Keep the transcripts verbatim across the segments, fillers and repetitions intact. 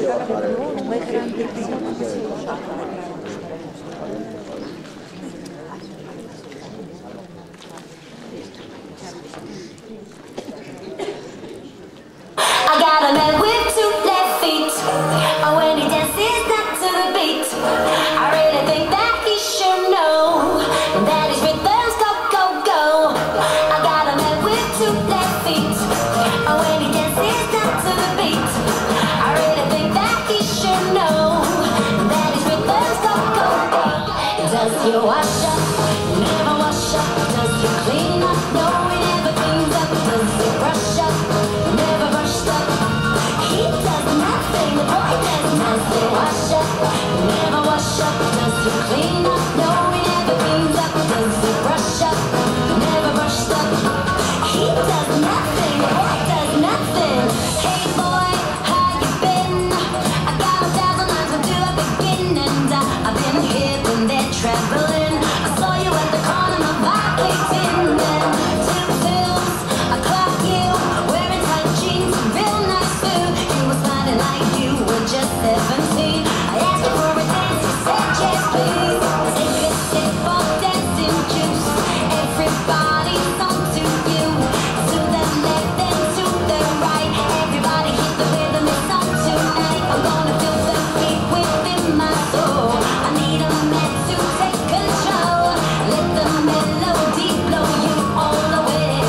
I got a man with two left feet. Oh, when he dances not to the beat, I really think that he should know that his rhythms go, go, go. I got a man with two left feet. Oh, when he dances not to the beat, I really think that he should know that his rhythms go, go, go. Does he wash up? Never wash up. Does he clean up? No, he never cleans up. Does he brush up? Never brushed up. He does nothing. The boy does nothing. Wash up? Never wash up. Does he clean up? No, he never cleans up. Does he brush up? Never brushed up. He does nothing. The boy does nothing. Hey boy, how you been? I got a thousand lines, where do I begin? And I, I've been here, been there, traveling. I saw you at the corner, my vibe kicked in. Then two pills, I clocked you, wearing tight jeans, real nice food. You were smiling like you were just seventeen. I asked you for a dance, you said yes please. Take a sip of dancing juice. Everybody's on to you. To the left and to the right. Everybody hit the rhythm, it's on tonight. I'm gonna feel the beat within my soul. I need a man to take control. Let the melody blow you all the way.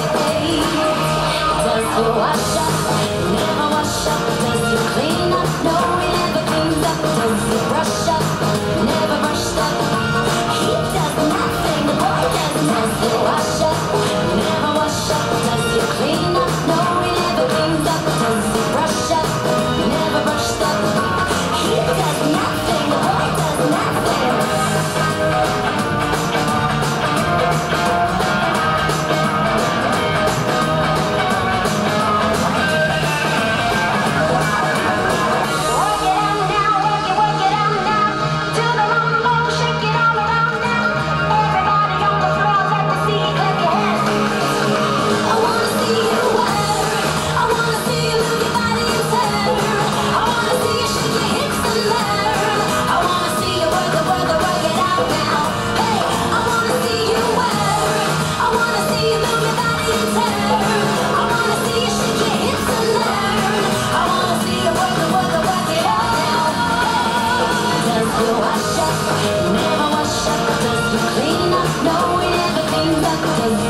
Does he wash up? Never wash up. Does he clean up? No, he never cleans up. Does he brush up? Never brushed up. He does nothing. The boy does nothing. Does he wash up? Never wash up. Does he clean up? No, he never cleans up. Does he brush up? Never brushed up. He does nothing. The boy does nothing. Work it out now, work it, work it out now. Do the mambo, shake it all around now. Everybody on the floor, let me see you clap your hands. I wanna see you work. I wanna see you move your body and turn. I wanna see you shake your hips and learn. I wanna see you work it, work it, work it out now. Hey, I wanna see you work. I wanna see you move your body and turn. I wanna see you shake your hips and learn. I wanna see you work it, work it, work it out now. Does he wash up? Never wash up. Does he clean up? No, he never cleans up. Does he